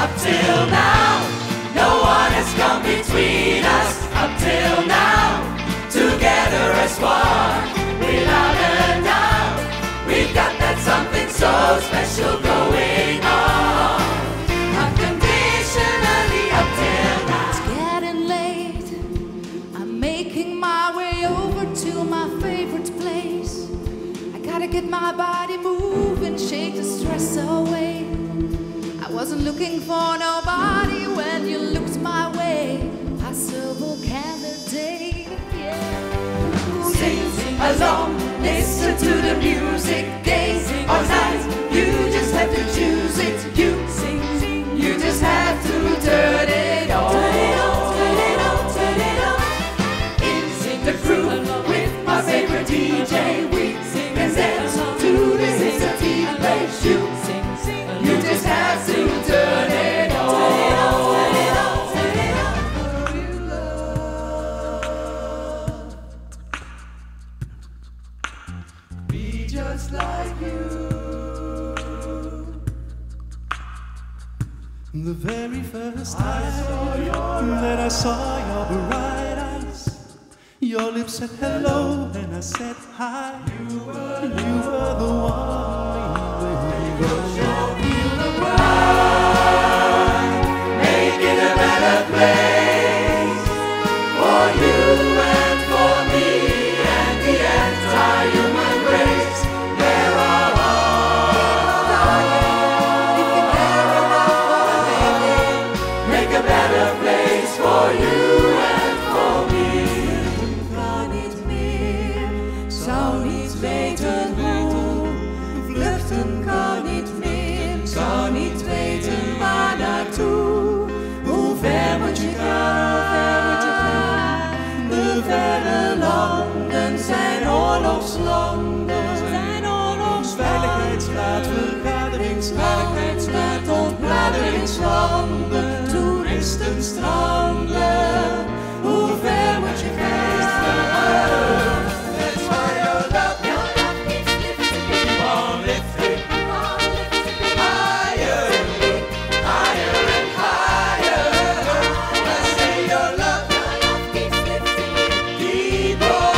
Up till now, no one has come between us. Up till now, together as one, without a doubt, we've got that something so special going on. Unconditionally up till now. It's getting late, I'm making my way over to my favorite place. I gotta get my body moving, shake the stress away. I wasn't looking for nobody when you looked my way. Possible candidate, yeah. Sing along, listen to the music. Days or nights, you just have to choose it. You just have to turn it on. Turn it on, turn it on, turn it on. In the crew with my favorite DJ, we sing and dance to the hits that he plays. You just have to turn it on. Turn it on, turn it on, turn it on. Be just like you. The very first time that I saw your bright eyes, your lips said hello and I said hi. You were the one we will Show me the world, make it a better place for you and for me and the entire human race. There are make a better place for you and for me. Kan niet meer, zou niet weten hoe. Vluchten kan niet meer, zou niet weten waar naartoe. Hoe ver moet je gaan? De verre landen zijn oorlogslanden. Veiligheidsraad, Veiligheidsraad, ontbladeringslanden, toeristenstranden. Hoe ver moet je gaan? That's why your love keeps lifting. Keep on lifting. Higher, higher and higher. I say your love keeps lifting. Keep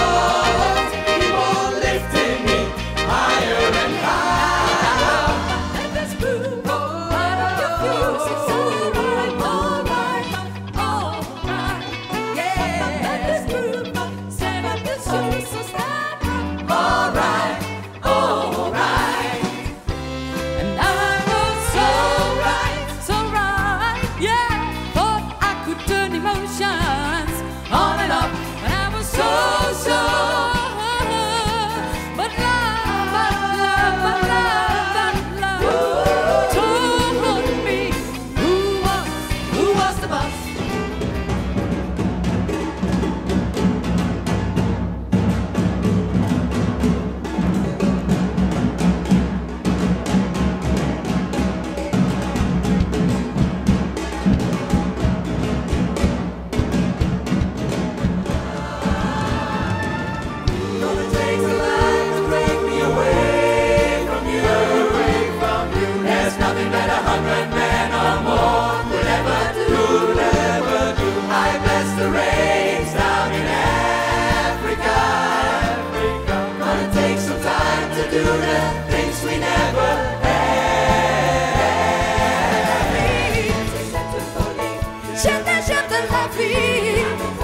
on lifting me higher and higher. And that's true. But I'm confused. It's alright, alright, alright. Yeah, that's true. Stand up and show me so stand up. Alright, alright. And I was so right, yeah. Thought I could turn emotions on and off, and I was so sure. But love told me who was the boss. Gonna take a life to break me away from you. There's nothing that 100 men or more could ever do. I bless the rains down in Africa. Gonna take some time to do the things we never had. J'aime la vie.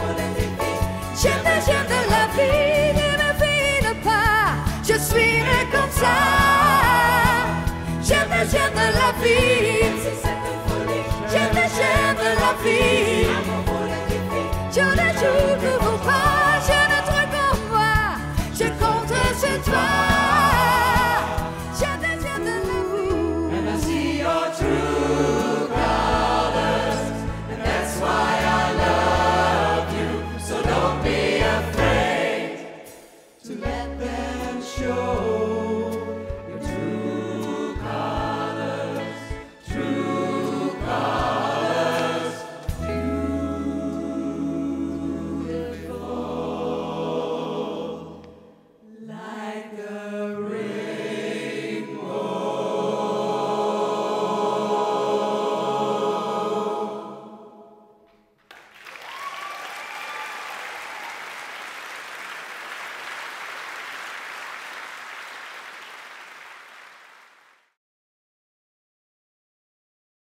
J'aime la vie, ne m'évite pas, je suis né comme ça. J'aime la vie.